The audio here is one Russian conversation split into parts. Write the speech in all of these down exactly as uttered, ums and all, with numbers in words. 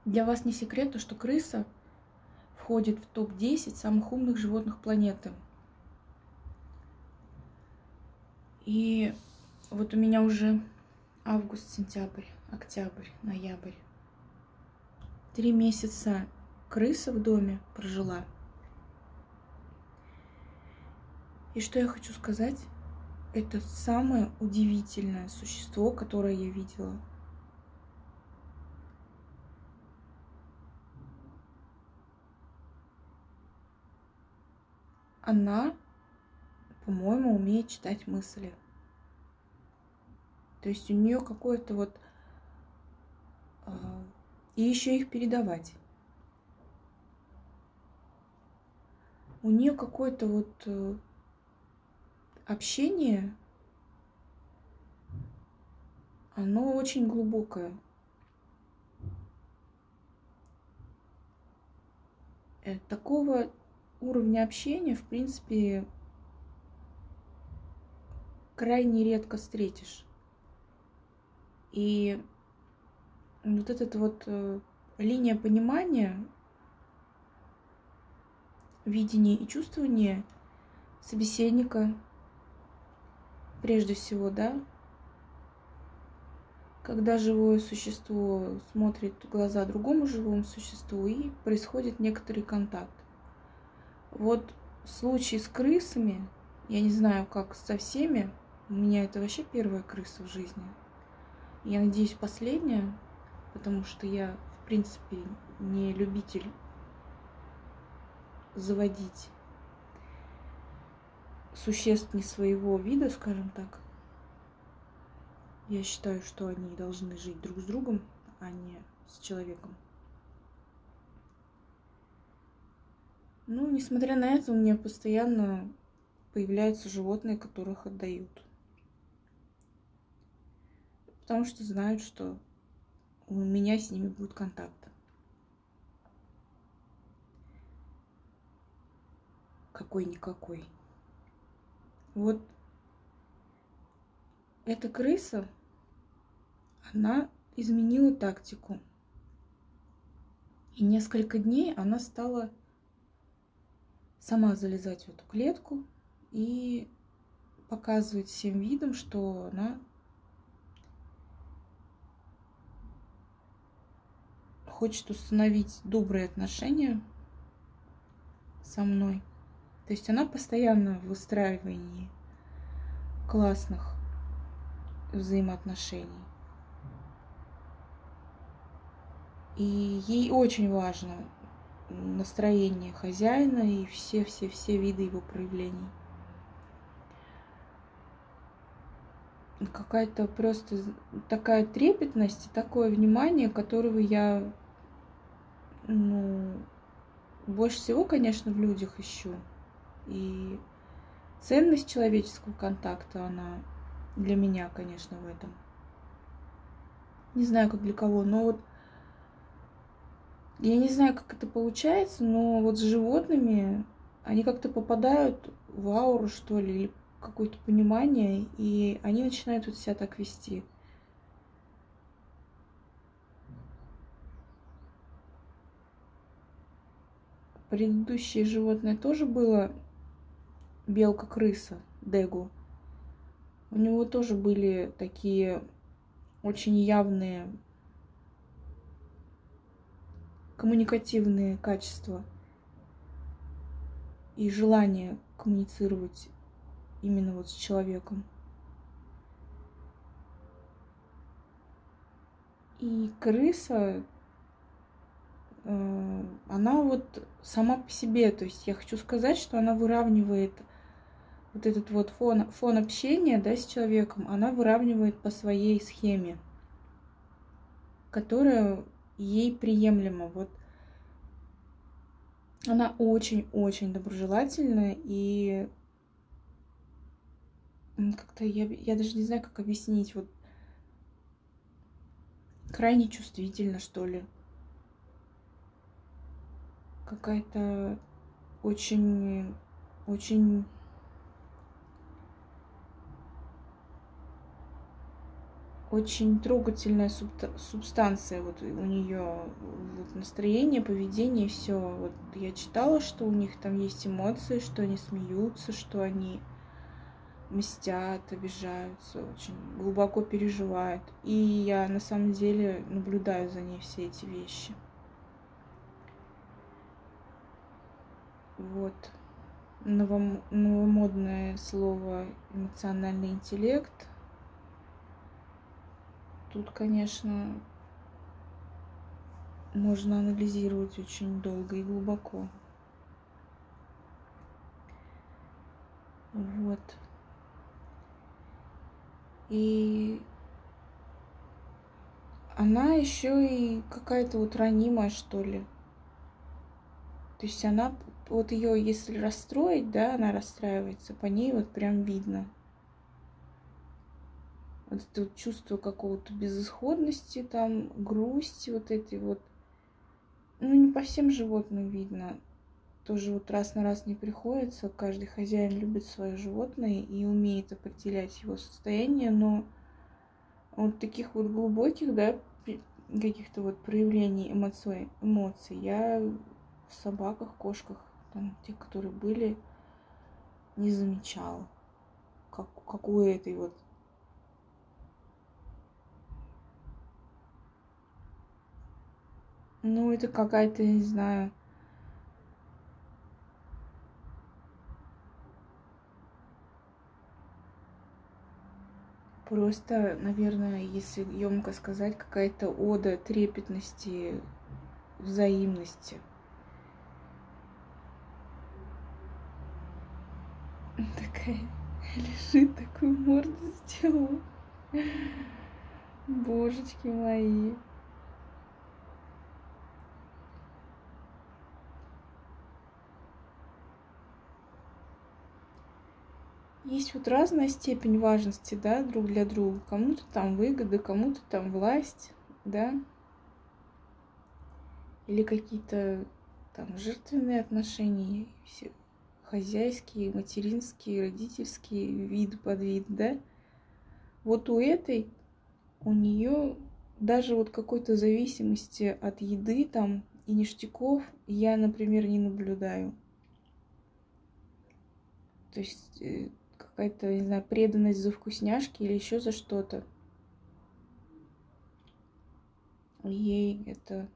Для вас не секрет то, что крыса входит в топ десять самых умных животных планеты. И вот у меня уже август, сентябрь, октябрь, ноябрь. Три месяца крыса в доме прожила. И что я хочу сказать? Это самое удивительное существо, которое я видела. Она, по-моему, умеет читать мысли. То есть у нее какое-то вот... И еще их передавать. У нее какое-то вот общение, оно очень глубокое. Такого уровня общения, в принципе, крайне редко встретишь. И вот эта вот э, линия понимания, видения и чувствования собеседника, прежде всего, да, когда живое существо смотрит в глаза другому живому существу, и происходит некоторый контакт. Вот в случае с крысами, я не знаю, как со всеми, у меня это вообще первая крыса в жизни. Я надеюсь, последняя, потому что я, в принципе, не любитель заводить существ не своего вида, скажем так. Я считаю, что они должны жить друг с другом, а не с человеком. Ну, несмотря на это, у меня постоянно появляются животные, которых отдают. Потому что знают, что у меня с ними будет контакт. Какой-никакой. Вот эта крыса, она изменила тактику. И несколько дней она стала сама залезать в эту клетку и показывать всем видом, что она хочет установить добрые отношения со мной. То есть она постоянно в выстраивании классных взаимоотношений. И ей очень важно настроение хозяина и все-все-все виды его проявлений. Какая-то просто такая трепетность и такое внимание, которого я, ну, больше всего, конечно, в людях ищу. И ценность человеческого контакта, она для меня, конечно, в этом. Не знаю, как для кого, но вот я не знаю, как это получается, но вот с животными они как-то попадают в ауру, что ли, или какое-то понимание, и они начинают вот себя так вести. Предыдущее животное тоже было белка-крыса, Дегу. У него тоже были такие очень явные коммуникативные качества и желание коммуницировать именно вот с человеком. И крыса, э, она вот сама по себе, то есть я хочу сказать, что она выравнивает вот этот вот фон, фон общения, да, с человеком, она выравнивает по своей схеме, которая ей приемлема. Вот она очень-очень доброжелательная, и как-то я, я даже не знаю, как объяснить, вот крайне чувствительна, что ли. Какая-то очень, очень очень трогательная субстанция вот у нее, вот настроение, поведение, все. Вот я читала, что у них там есть эмоции, что они смеются, что они мстят, обижаются, очень глубоко переживают. И я на самом деле наблюдаю за ней все эти вещи. Вот. Новом, новомодное слово эмоциональный интеллект. Тут, конечно, можно анализировать очень долго и глубоко. Вот. И она еще и какая-то вот ранимая, что ли. То есть она, вот ее, если расстроить, да, она расстраивается, по ней вот прям видно. Вот это вот чувство какого-то безысходности, там, грусти вот этой вот. Ну, не по всем животным видно. Тоже вот раз на раз не приходится. Каждый хозяин любит свое животное и умеет определять его состояние, но вот таких вот глубоких, да, каких-то вот проявлений эмоций, эмоций я в собаках, кошках, там, тех, которые были, не замечала. Как, как у этой вот. Ну, это какая-то, не знаю, просто, наверное, если емко сказать, какая-то ода трепетности, взаимности. Такая лежит, такую морду сделала. Божечки мои. Есть вот разная степень важности, да, друг для друга. Кому-то там выгода, кому-то там власть, да. Или какие-то там жертвенные отношения, все хозяйские, материнские, родительские, вид под вид, да. Вот у этой, у нее даже вот какой-то зависимости от еды там и ништяков я, например, не наблюдаю. То есть какая-то, не знаю, преданность за вкусняшки или еще за что-то. Ей это...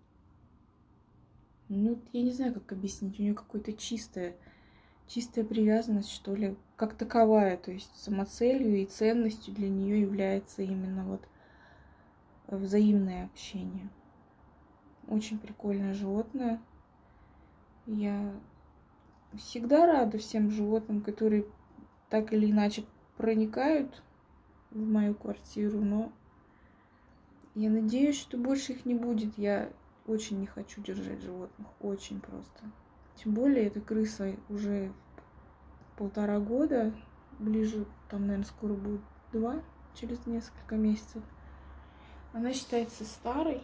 Ну, я не знаю, как объяснить. У нее какое-то чистое, чистая привязанность, что ли, как таковая. То есть самоцелью и ценностью для нее является именно вот взаимное общение. Очень прикольное животное. Я всегда рада всем животным, которые так или иначе проникают в мою квартиру, но я надеюсь, что больше их не будет. Я очень не хочу держать животных, очень просто. Тем более эта крыса уже полтора года, ближе, там, наверное, скоро будет два, через несколько месяцев. Она считается старой,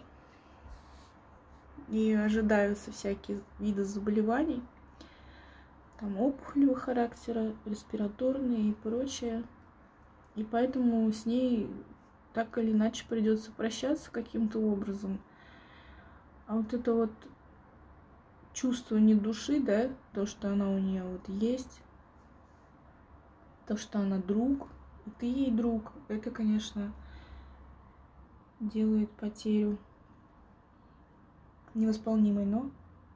и ожидаются всякие виды заболеваний, там опухолевого характера, респираторные и прочее. И поэтому с ней так или иначе придется прощаться каким-то образом. А вот это вот чувствование души, да, то, что она у нее вот есть, то, что она друг, и ты ей друг, это, конечно, делает потерю невосполнимой, но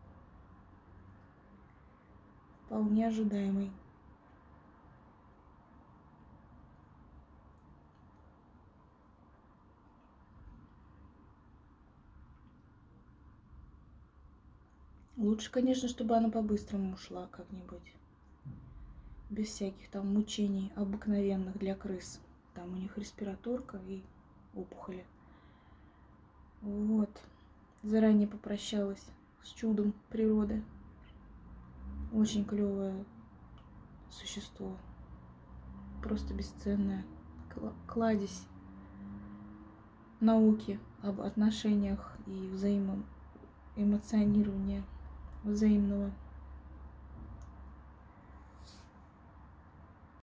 вполне ожидаемой. Лучше, конечно, чтобы она по-быстрому ушла как-нибудь. Без всяких там мучений обыкновенных для крыс. Там у них респираторка и опухоли. Вот. Заранее попрощалась с чудом природы. Очень клевое существо. Просто бесценное. Кладезь науки об отношениях и взаимоэмоционировании взаимного.